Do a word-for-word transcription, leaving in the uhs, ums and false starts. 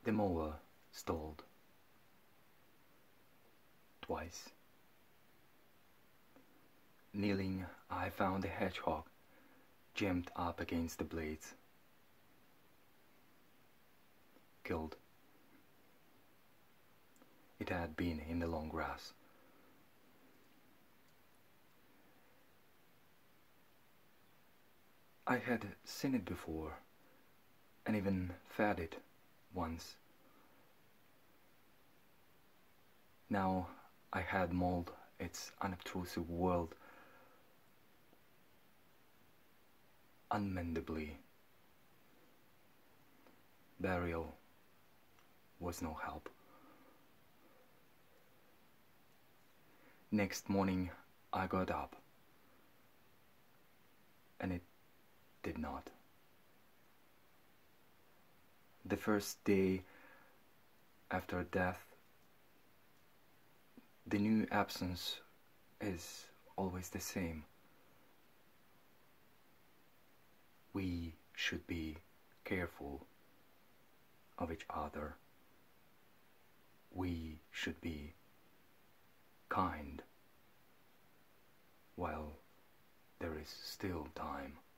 The mower stalled twice. Kneeling, I found the hedgehog jammed up against the blades. Killed. It had been in the long grass. I had seen it before, and even fed it once. Now I had mauled its unobtrusive world unmendably. Burial was no help. Next morning I got up, and it did not. The first day after death, the new absence is always the same. We should be careful of each other. We should be kind while there is still time.